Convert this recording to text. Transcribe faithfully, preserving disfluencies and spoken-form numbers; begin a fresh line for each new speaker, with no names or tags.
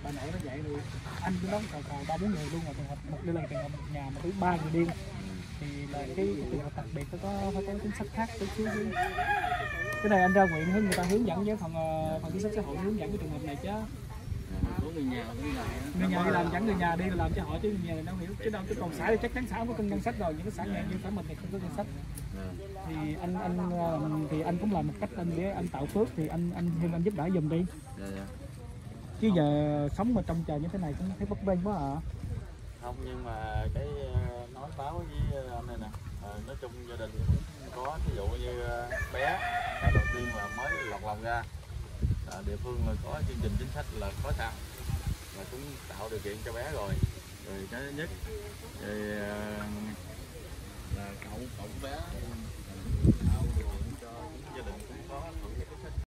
bà nội nó vậy rồi anh cứ đóng cào cào ba bốn người luôn, mà trường hợp một đây là trường hợp một nhà mà tới ba người điên thì là cái, cái trường hợp đặc biệt phải có phải có chính sách khác chút xíu. Cái này anh ra quyện hướng người ta hướng dẫn với phòng phòng chính sách xã hội hướng dẫn cái trường hợp này chứ.
Người nhà đi lại
người nhà đi làm dẫn người nhà đi làm cho họ chứ người nhà này đâu hiểu chứ đâu, chứ còn xã thì chắc chắn xã không có cân ngân sách rồi, những cái xã nghèo như xã mình thì không có ngân sách. Thì anh anh thì anh cũng làm một cách anh để anh tạo phước, thì anh anh thêm anh giúp đỡ giùm đi.
Dạ, dạ.
Chứ giờ sống mà trông chờ như thế này cũng thấy bấp bênh quá à.
Không, nhưng mà cái nói báo với anh này nè, à, nói chung gia đình cũng có ví dụ như bé đầu tiên là mới lọt lòng ra, à, địa phương là có chương trình chính sách là có sẵn, là cũng tạo điều kiện cho bé rồi. Rồi cái nhất rồi là cậu cậu bé